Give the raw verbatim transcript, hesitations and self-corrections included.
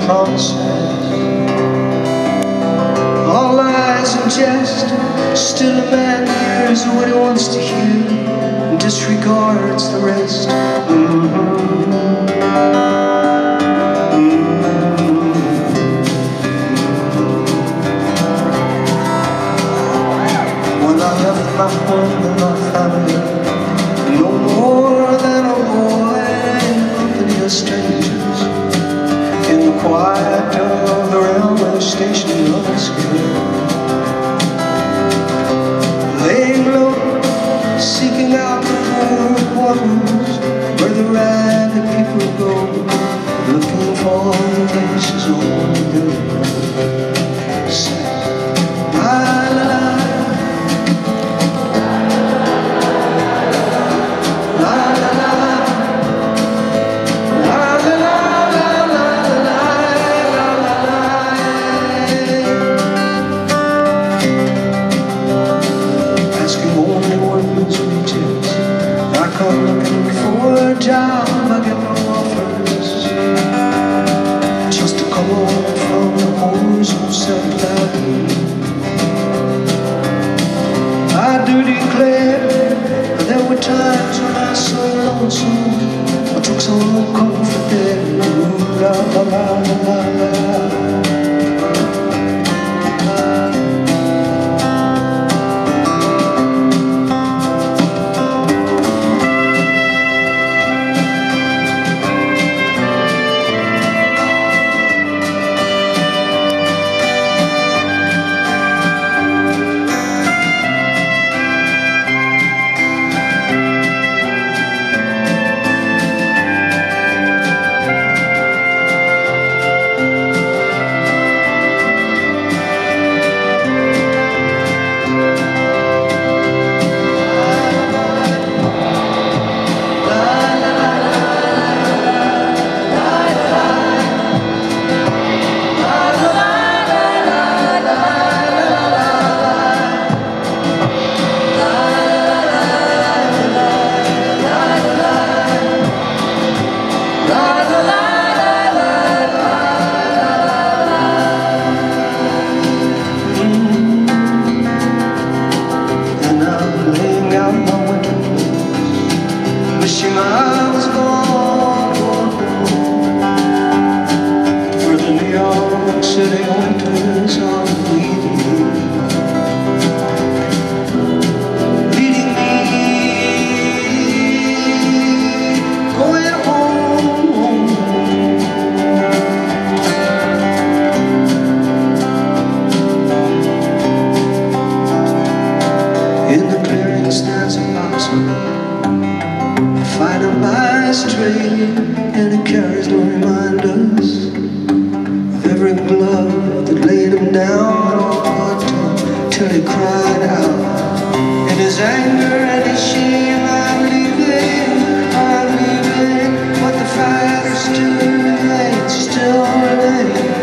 promises, all lies and jest. Still a man hears what he wants to hear and disregards the rest. Mm-hmm. My home and my family, no more than a boy in the company of strangers, in the quiet of the railway station of a square, laying low, seeking out the cold waters where the ragged people go, looking for the places only they know. Say, la la la. I'm looking for a job, I get no offers, just to come home from the homes who settled down. I do declare there were times when I was so lonesome, I took some comfort there. Ooh, la la la la la. Wishing I was gone, gone, gone, where the New York City winters are leading me, leading me, going home. In the clearing stands a boxer, fighting by a stray, and it carries no reminders of every glove that laid him down on till, till he cried out in his anger and his shame, I'm leaving, I'm leaving, but the fire still remains, still remains.